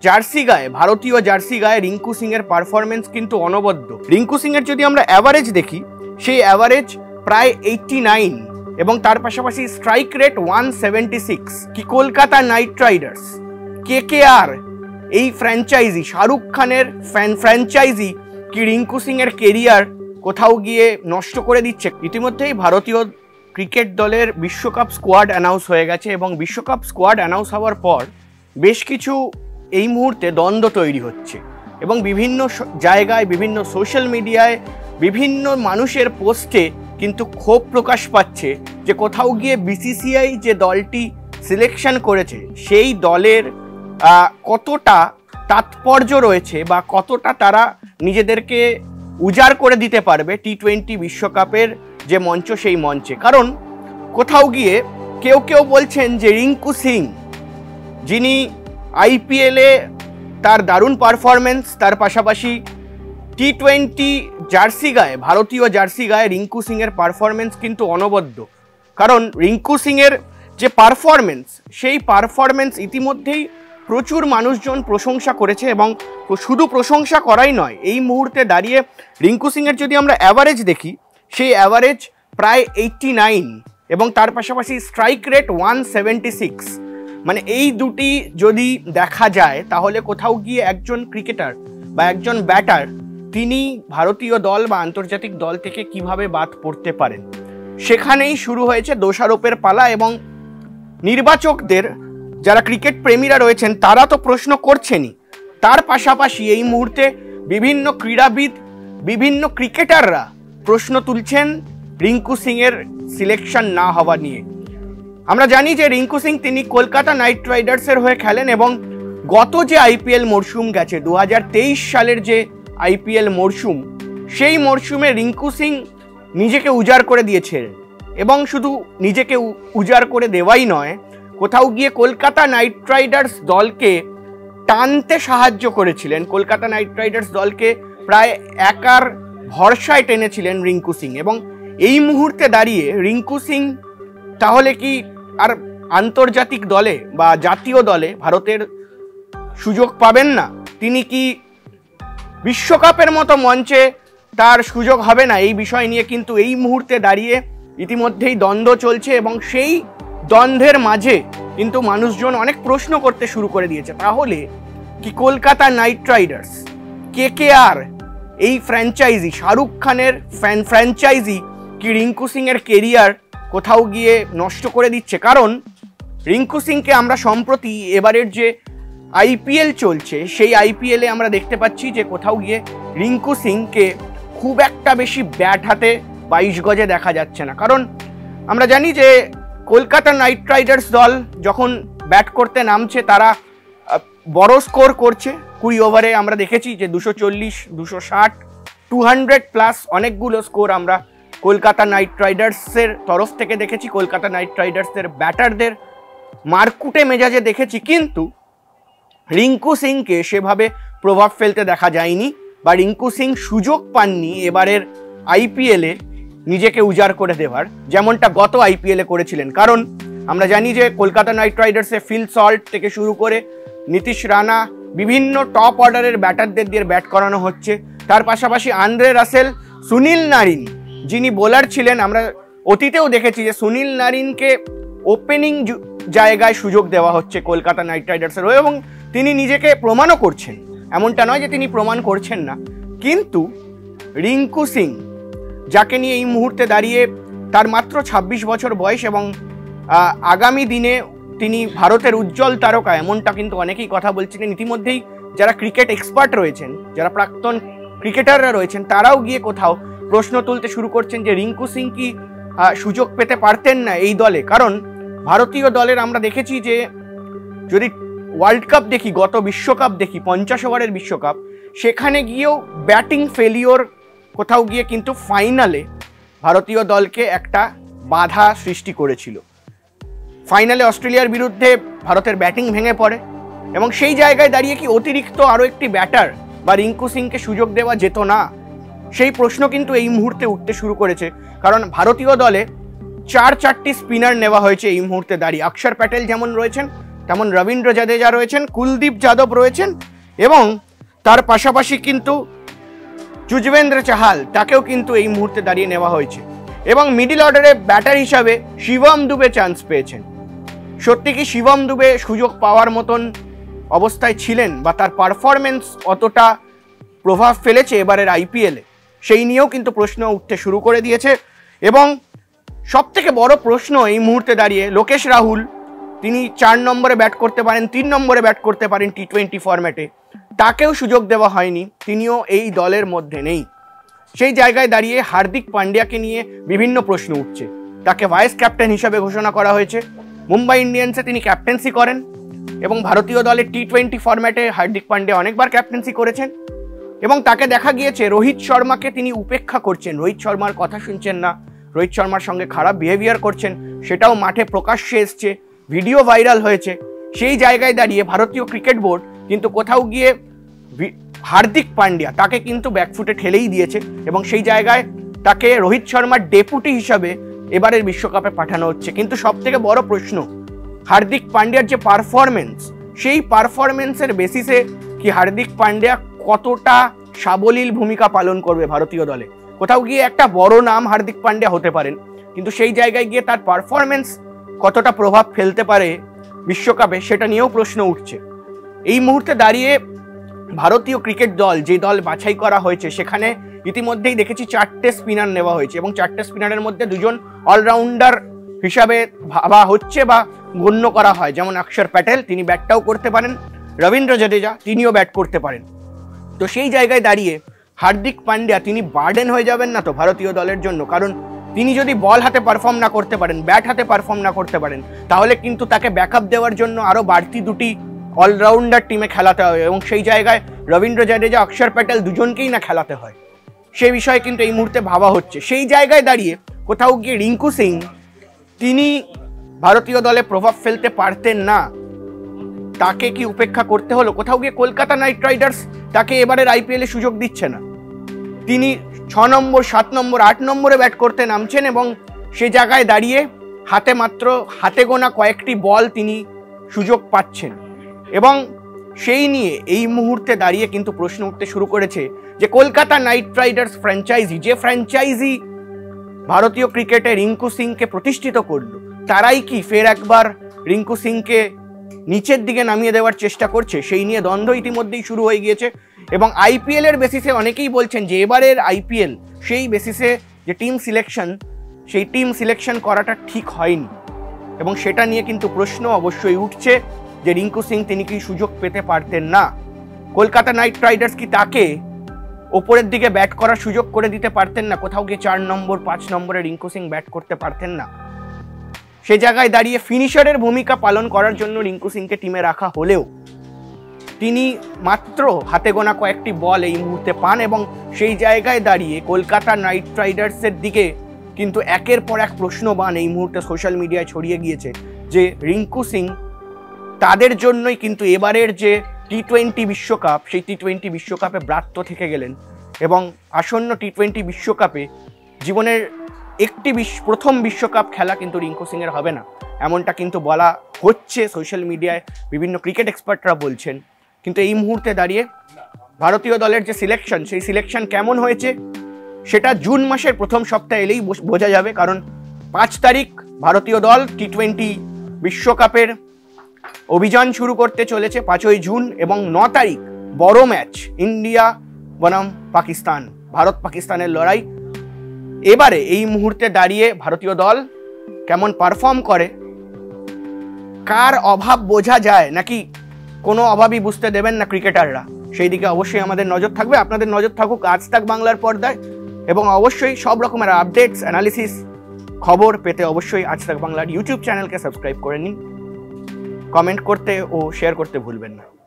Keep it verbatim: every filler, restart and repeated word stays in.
Jersey গায়ে, ভারতীয় jersey গায়ে রিঙ্কু সিং এর পারফরমেন্স কিন্তু অনবদ্য। রিঙ্কু সিং এর যদি আমরা অ্যাভারেজ দেখি, সেই অ্যাভারেজ প্রায় এইটটি নাইন এবং তার পাশাপাশি strike rate one seventy six. কি Kolkata Knight Riders, K K R এই ফ্র্যাঞ্চাইজি, শাহরুখ খানের ফ্যান ফ্র্যাঞ্চাইজি কি রিঙ্কু সিং এর কেরিয়ার কোথাও গিয়ে নষ্ট করে দিচ্ছে? ইতিমধ্যেই ভারতীয় ক্রিকেট দলের বিশ্বকাপ স্কোয়াড অ্যানাউন্স হয়ে গেছে এবং বিশ্বকাপ স্কোয়াড অ্যানাউন্স হওয়ার পর বেশ কিছু এই মুহূর্তে দ্বন্দ্ব তৈরি হচ্ছে এবং বিভিন্ন জায়গায়, বিভিন্ন সোশ্যাল মিডিয়ায়, বিভিন্ন মানুষের পোস্টে কিন্তু ক্ষোভ প্রকাশ পাচ্ছে যে কোথাও গিয়ে বিসিসিআই যে দলটি সিলেকশন করেছে সেই দলের কতটা তাৎপর্য রয়েছে বা কতটা তারা নিজেদেরকে উজাড় করে দিতে পারবে টি টোয়েন্টি বিশ্বকাপের যে মঞ্চ, সেই মঞ্চে। কারণ কোথাও গিয়ে কেউ কেউ বলছেন যে রিঙ্কু সিং, যিনি আইপিএলে তার দারুণ পারফরমেন্স, তার পাশাপাশি টি টোয়েন্টি জার্সি গায়ে, ভারতীয় জার্সি গায়ে রিঙ্কু সিং এর পারফরমেন্স কিন্তু অনবদ্য। কারণ রিঙ্কু সিং এর যে পারফরমেন্স, সেই পারফরমেন্স ইতিমধ্যেই প্রচুর মানুষজন প্রশংসা করেছে এবং শুধু প্রশংসা করাই নয়, এই মুহূর্তে দাঁড়িয়ে রিঙ্কু সিং এর যদি আমরা অ্যাভারেজ দেখি, সেই অ্যাভারেজ প্রায় এইটটি নাইন এবং তার পাশাপাশি strike rate one seventy six. মানে এই দুটি যদি দেখা যায় তাহলে কোথাও গিয়ে একজন ক্রিকেটার বা একজন ব্যাটার তিনি ভারতীয় দল বা আন্তর্জাতিক দল থেকে কিভাবে বাদ পড়তে পারেন, সেখানেই শুরু হয়েছে দোষারোপের পালা। এবং নির্বাচকদের, যারা ক্রিকেট প্রেমীরা রয়েছেন, তারা তো প্রশ্ন করছেনই, তার পাশাপাশি এই মুহূর্তে বিভিন্ন ক্রীড়াবিদ, বিভিন্ন ক্রিকেটাররা প্রশ্ন তুলছেন রিঙ্কু সিং এর সিলেকশন না হওয়া নিয়ে। আমরা জানি যে রিঙ্কু সিং তিনি কলকাতা নাইট রাইডার্সের হয়ে খেলেন এবং গত যে আইপিএল মরশুম গেছে, দু হাজার তেইশ সালের যে আইপিএল মরশুম, সেই মরশুমে রিঙ্কু সিং নিজেকে উজাড় করে দিয়েছে এবং শুধু নিজেকে উজাড় করে দেওয়াই নয়, কোথাও গিয়ে কলকাতা নাইট রাইডার্স দলকে টানতে সাহায্য করেছিলেন। কলকাতা নাইট রাইডার্স দলকে প্রায় একার ভরসায় টেনেছিলেন রিঙ্কু সিং। এবং এই মুহূর্তে দাঁড়িয়ে রিঙ্কু সিং তাহলে কি আর আন্তর্জাতিক দলে বা জাতীয় দলে ভারতের সুযোগ পাবেন না? তিনি কি বিশ্বকাপের মতো মঞ্চে তার সুযোগ হবে না? এই বিষয় নিয়ে কিন্তু এই মুহূর্তে দাঁড়িয়ে ইতিমধ্যেই দ্বন্দ্ব চলছে এবং সেই দ্বন্দ্বের মাঝে কিন্তু মানুষজন অনেক প্রশ্ন করতে শুরু করে দিয়েছে। তাহলে কি Kolkata Knight Riders, K K R এই ফ্র্যাঞ্চাইজি, শাহরুখ খানের ফ্যান ফ্র্যাঞ্চাইজি কি রিঙ্কু সিং এর কেরিয়ার কোথাও গিয়ে নষ্ট করে দিচ্ছে? কারণ রিঙ্কু সিংকে আমরা সম্প্রতি এবারের যে আইপিএল চলছে, সেই আইপিএলে আমরা দেখতে পাচ্ছি যে কোথাও গিয়ে রিঙ্কু সিংকে খুব একটা বেশি ব্যাট হাতে বাইশ গজে দেখা যাচ্ছে না। কারণ আমরা জানি যে কলকাতা নাইট রাইডার্স দল যখন ব্যাট করতে নামছে, তারা বড় স্কোর করছে। কুড়ি ওভারে আমরা দেখেছি যে দুশো চল্লিশ, দুশো ষাট, টু হান্ড্রেড প্লাস অনেকগুলো স্কোর আমরা কলকাতা নাইট রাইডার্সের তরফ থেকে দেখেছি, কলকাতা নাইট রাইডার্সের ব্যাটারদের মারকুটে মেজাজে দেখেছি। কিন্তু রিঙ্কু সিংকে সেভাবে প্রভাব ফেলতে দেখা যায়নি বা রিঙ্কু সিং সুযোগ পাননি এবারের আইপিএলে নিজেকে উজাড় করে দেওয়ার, যেমনটা গত আইপিএলে করেছিলেন। কারণ আমরা জানি যে কলকাতা নাইট রাইডার্সে ফিল সল্ট থেকে শুরু করে নীতিশ রানা, বিভিন্ন টপ অর্ডারের ব্যাটারদের দিয়ে ব্যাট করানো হচ্ছে। তার পাশাপাশি আন্দ্রে রাসেল, সুনীল নারিন যিনি বোলার ছিলেন, আমরা অতীতেও দেখেছি যে সুনীল নারিনকে ওপেনিং জায়গায় সুযোগ দেওয়া হচ্ছে কলকাতা নাইট রাইডার্সের হয়ে এবং তিনি নিজেকে প্রমাণও করছেন। এমনটা নয় যে তিনি প্রমাণ করছেন না। কিন্তু রিঙ্কু সিং, যাকে নিয়ে এই মুহূর্তে দাঁড়িয়ে তার মাত্র ছাব্বিশ বছর বয়স এবং আগামী দিনে তিনি ভারতের উজ্জ্বল তারকা, এমনটা কিন্তু অনেকেই কথা বলছিলেন। ইতিমধ্যেই যারা ক্রিকেট এক্সপার্ট রয়েছেন, যারা প্রাক্তন ক্রিকেটাররা রয়েছেন, তারাও গিয়ে কোথাও প্রশ্ন তুলতে শুরু করছেন যে রিঙ্কু সিং কি সুযোগ পেতে পারতেন না এই দলে। কারণ ভারতীয় দলের আমরা দেখেছি যে যদি ওয়ার্ল্ড কাপ দেখি, গত বিশ্বকাপ দেখি, পঞ্চাশ ওভারের বিশ্বকাপ, সেখানে গিয়েও ব্যাটিং ফেলিওর কোথাও গিয়ে কিন্তু ফাইনালে ভারতীয় দলকে একটা বাধা সৃষ্টি করেছিল। ফাইনালে অস্ট্রেলিয়ার বিরুদ্ধে ভারতের ব্যাটিং ভেঙে পড়ে এবং সেই জায়গায় দাঁড়িয়ে কি অতিরিক্ত আরও একটি ব্যাটার বা রিঙ্কু সিংকে সুযোগ দেওয়া যেত না? সেই প্রশ্ন কিন্তু এই মুহূর্তে উঠতে শুরু করেছে। কারণ ভারতীয় দলে চার চারটি স্পিনার নেওয়া হয়েছে এই মুহূর্তে দাঁড়িয়ে। অক্ষর প্যাটেল যেমন রয়েছেন, তেমন রবীন্দ্র জাদেজা রয়েছেন, কুলদীপ যাদব রয়েছেন এবং তার পাশাপাশি কিন্তু যুজবেন্দ্র চাহাল তাকেও কিন্তু এই মুহূর্তে দাঁড়িয়ে নেওয়া হয়েছে এবং মিডল অর্ডারে ব্যাটার হিসাবে শিবম দুবে চান্স পেয়েছেন। সত্যি কি শিবম দুবে সুযোগ পাওয়ার মতন অবস্থায় ছিলেন বা তার পারফরমেন্স অতটা প্রভাব ফেলেছে এবারের আইপিএলে, সেই নিয়েও কিন্তু প্রশ্ন উঠতে শুরু করে দিয়েছে। এবং সব থেকে বড় প্রশ্ন এই মুহূর্তে দাঁড়িয়ে লোকেশ রাহুল, তিনি চার নম্বরে ব্যাট করতে পারেন, তিন নম্বরে ব্যাট করতে পারেন টি টোয়েন্টি ফরম্যাটে, তাকেও সুযোগ দেওয়া হয়নি, তিনিও এই দলের মধ্যে নেই। সেই জায়গায় দাঁড়িয়ে হার্দিক পান্ডিয়াকে নিয়ে বিভিন্ন প্রশ্ন উঠছে। তাকে ভাইস ক্যাপ্টেন হিসাবে ঘোষণা করা হয়েছে, মুম্বাই ইন্ডিয়ান্সে তিনি ক্যাপ্টেন্সি করেন এবং ভারতীয় দলের টি টোয়েন্টি ফরম্যাটে হার্দিক পান্ডিয়া অনেকবার ক্যাপ্টেন্সি করেছেন এবং তাকে দেখা গিয়েছে রোহিত শর্মাকে তিনি উপেক্ষা করছেন, রোহিত শর্মার কথা শুনছেন না, রোহিত শর্মার সঙ্গে খারাপ বিহেভিয়ার করছেন, সেটাও মাঠে প্রকাশ্যে এসছে, ভিডিও ভাইরাল হয়েছে। সেই জায়গায় দাঁড়িয়ে ভারতীয় ক্রিকেট বোর্ড কিন্তু কোথাও গিয়ে হার্দিক পান্ডিয়া তাকে কিন্তু ব্যাকফুটে ঠেলেই দিয়েছে এবং সেই জায়গায় তাকে রোহিত শর্মার ডেপুটি হিসাবে এবারের বিশ্বকাপে পাঠানো হচ্ছে। কিন্তু সব থেকে বড় প্রশ্ন, হার্দিক পান্ডিয়ার যে পারফরমেন্স, সেই পারফরমেন্সের বেসিসে কি হার্দিক পান্ডিয়া কতটা সাবলীল ভূমিকা পালন করবে ভারতীয় দলে? কোথাও গিয়ে একটা বড় নাম হার্দিক পান্ডিয়া হতে পারেন, কিন্তু সেই জায়গায় গিয়ে তার পারফরমেন্স কতটা প্রভাব ফেলতে পারে বিশ্বকাপে, সেটা নিয়েও প্রশ্ন উঠছে। এই মুহূর্তে দাঁড়িয়ে ভারতীয় ক্রিকেট দল, যে দল বাছাই করা হয়েছে, সেখানে ইতিমধ্যেই দেখেছি চারটে স্পিনার নেওয়া হয়েছে এবং চারটে স্পিনারের মধ্যে দুজন অলরাউন্ডার হিসাবে ভাবা হচ্ছে বা গণ্য করা হয়, যেমন অক্ষর প্যাটেল, তিনি ব্যাটটাও করতে পারেন, রবীন্দ্র জাদেজা তিনিও ব্যাট করতে পারেন। তো সেই জায়গায় দাঁড়িয়ে হার্দিক পান্ডিয়া তিনি বার্ডেন হয়ে যাবেন না তো ভারতীয় দলের জন্য? কারণ তিনি যদি বল হাতে পারফর্ম না করতে পারেন, ব্যাট হাতে পারফর্ম না করতে পারেন, তাহলে কিন্তু তাকে ব্যাকআপ দেওয়ার জন্য আরও বাড়তি দুটি অলরাউন্ডার টিমে খেলাতে হবে এবং সেই জায়গায় রবীন্দ্র জাদেজা, অক্ষর প্যাটেল দুজনকেই না খেলাতে হয়, সেই বিষয়ে কিন্তু এই মুহূর্তে ভাবা হচ্ছে। সেই জায়গায় দাঁড়িয়ে কোথাও গিয়ে রিঙ্কু সিং তিনি ভারতীয় দলে প্রভাব ফেলতে পারতেন না, তাকে কি উপেক্ষা করতে হলো? কোথাও গিয়ে কলকাতা নাইট রাইডার্স তাকে এবারের আইপিএলে সুযোগ দিচ্ছে না, তিনি ছ নম্বর, সাত নম্বর, আট নম্বরে ব্যাট করতে নামছেন এবং সে জায়গায় দাঁড়িয়ে হাতে মাত্র হাতে গোনা কয়েকটি বল তিনি সুযোগ পাচ্ছেন এবং সেই নিয়ে এই মুহূর্তে দাঁড়িয়ে কিন্তু প্রশ্ন উঠতে শুরু করেছে যে কলকাতা নাইট রাইডার্স ফ্র্যাঞ্চাইজি, যে ফ্র্যাঞ্চাইজি ভারতীয় ক্রিকেটে রিঙ্কু সিংকে প্রতিষ্ঠিত করলো, তারাই কি ফের একবার রিঙ্কু সিংকে নিচের দিকে নামিয়ে দেওয়ার চেষ্টা করছে? সেই নিয়ে দ্বন্দ্ব ইতিমধ্যেই শুরু হয়ে গিয়েছে এবং আইপিএল এর বেসিসে অনেকেই বলছেন যে এবারের আইপিএল সেই বেসিসে যে টিম সিলেকশন, সেই টিম সিলেকশন করাটা ঠিক হয়নি এবং সেটা নিয়ে কিন্তু প্রশ্ন অবশ্যই উঠছে যে রিঙ্কু সিং তিনি কি সুযোগ পেতে পারতেন না? কলকাতা নাইট রাইডার্স কি তাকে ওপরের দিকে ব্যাট করার সুযোগ করে দিতে পারতেন না? কোথাও গিয়ে চার নম্বর, পাঁচ নম্বরে রিঙ্কু সিং ব্যাট করতে পারতেন না? সে জায়গায় দাঁড়িয়ে ফিনিশারের ভূমিকা পালন করার জন্য রিঙ্কু সিংকে টিমে রাখা হলেও তিনি মাত্র হাতে গোনা কয়েকটি বল এই মুহূর্তে পান এবং সেই জায়গায় দাঁড়িয়ে কলকাতা নাইট রাইডার্সের দিকে কিন্তু একের পর এক প্রশ্নবাণ এই মুহূর্তে সোশ্যাল মিডিয়ায় ছড়িয়ে গিয়েছে যে রিঙ্কু সিং তাদের জন্যই কিন্তু এবারের যে টি টোয়েন্টি বিশ্বকাপ, সেই টি টোয়েন্টি বিশ্বকাপে ব্রাত্য থেকে গেলেন এবং আসন্ন টি টোয়েন্টি বিশ্বকাপে জীবনের একটি প্রথম বিশ্বকাপ খেলা কিন্তু রিঙ্কু সিংয়ের হবে না, এমনটা কিন্তু বলা হচ্ছে সোশ্যাল মিডিয়ায়, বিভিন্ন ক্রিকেট এক্সপার্টরা বলছেন। কিন্তু এই মুহূর্তে দাঁড়িয়ে ভারতীয় দলের যে সিলেকশন, সেই সিলেকশন কেমন হয়েছে সেটা জুন মাসের প্রথম সপ্তাহে এলেই বোঝা যাবে, কারণ পাঁচ তারিখ ভারতীয় দল টি টোয়েন্টি বিশ্বকাপের অভিযান শুরু করতে চলেছে পাঁচই জুন এবং ন তারিখ বড় ম্যাচ ইন্ডিয়া বনাম পাকিস্তান, ভারত পাকিস্তানের লড়াই। এবারে এই মুহূর্তে দাঁড়িয়ে ভারতীয় দল কেমন পারফর্ম করে, কার অভাব বোঝা যায় নাকি কোনো অভাবই বুঝতে দেবেন না ক্রিকেটাররা, সেই দিকে অবশ্যই আমাদের নজর থাকবে। আপনাদের নজর থাকুক আজ তাক বাংলার পর্দায় এবং অবশ্যই সব রকমের আপডেটস, অ্যানালিসিস, খবর পেতে অবশ্যই আজ তাক বাংলার ইউটিউব চ্যানেলকে সাবস্ক্রাইব করে নিন, কমেন্ট করতে ও শেয়ার করতে ভুলবেন না।